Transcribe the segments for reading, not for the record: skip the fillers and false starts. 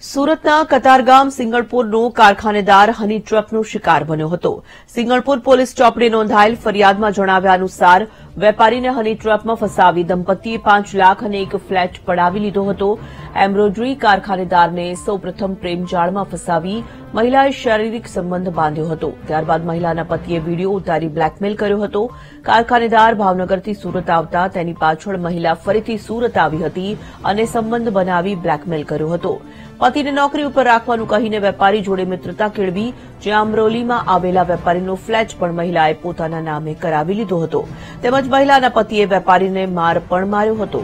સુરતના કતારગામ સિંગણપુરનો કારખાનેદાર હની ટ્રેપનો શિકાર બન્યો હતો। સિંગણપુર પોલીસ ચોપડે નોંધાયેલ ફરિયાદમાં જણાવ્યા અનુસાર વેપારીને હની ટ્રેપમાં ફસાવી દંપતીએ 5 લાખ અને એક ફ્લેટ પડાવી લીધો હતો। એમ્બ્રોઇડરી કારખાનેદારને સૌપ્રથમ પ્રેમજાળમાં ફસાવી મહિલાએ શારીરિક સંબંધ બાંધ્યો હતો। ત્યારબાદ મહિલાના પતિએ વિડીયો ઉતારી બ્લેકમેલ કર્યો હતો। કારખાનેદાર ભાવનગરથી સુરત આવતા તેની પાછળ મહિલા ફરીથી સુરત આવી હતી અને સંબંધ બનાવી બ્લેકમેલ કર્યો હતો। પતિને નોકરી ઉપર રાખવાનું કહીને વેપારી જોડે મિત્રતા કેળવી, જ્યાં અમરોલીમાં આવેલા વેપારીનો ફ્લેટ પણ મહિલાએ પોતાના નામે કરાવી લીધો હતો। તેમજ મહિલાના પતિએ વેપારીને માર પણ માર્યો હતો।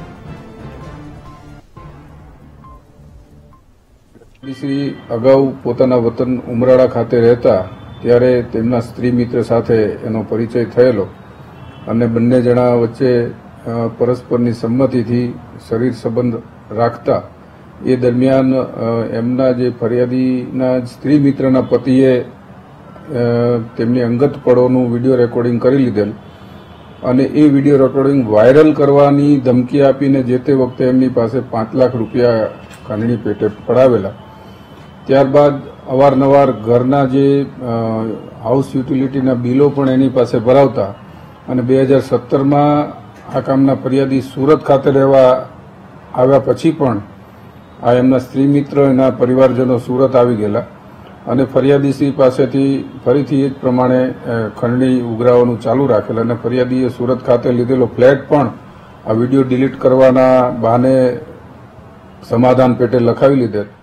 શ્રી અગાઉ પોતાના વતન ઉમરાળા ખાતે રહેતા ત્યારે તેમના સ્ત્રી મિત્ર સાથે એનો પરિચય થયેલો અને બંને જણા વચ્ચે પરસ્પરની સંમતિથી શરીર સંબંધ રાખતા એ દરમિયાન એમના જે ફરિયાદીના સ્ત્રી મિત્રના પતિએ તેમની અંગત પળોનું વિડીયો રેકોર્ડિંગ કરી લીધેલ અને એ વિડીયો રેકોર્ડિંગ વાયરલ કરવાની ધમકી આપીને જે તે વખતે એમની પાસે 5 લાખ રૂપિયા કાનૂની પેટે પડાવેલા। ત્યારબાદ અવારનવાર ઘરના જે હાઉસ યુટિલિટીના બિલો પણ એની પાસે ભરાવતા અને 2017માં આ કામના ફરિયાદી સુરત ખાતે રહેવા આવ્યા પછી પણ આ એમના સ્ત્રી મિત્ર એના પરિવારજનો સુરત આવી ગયેલા અને ફરિયાદીશ્રી પાસેથી ફરીથી એ જ પ્રમાણે ખંડણી ઉઘરાવવાનું ચાલુ રાખેલ અને ફરિયાદીએ સુરત ખાતે લીધેલો ફ્લેટ પણ આ વિડીયો ડિલીટ કરવાના બહાને સમાધાન પેટે લખાવી લીધેલ।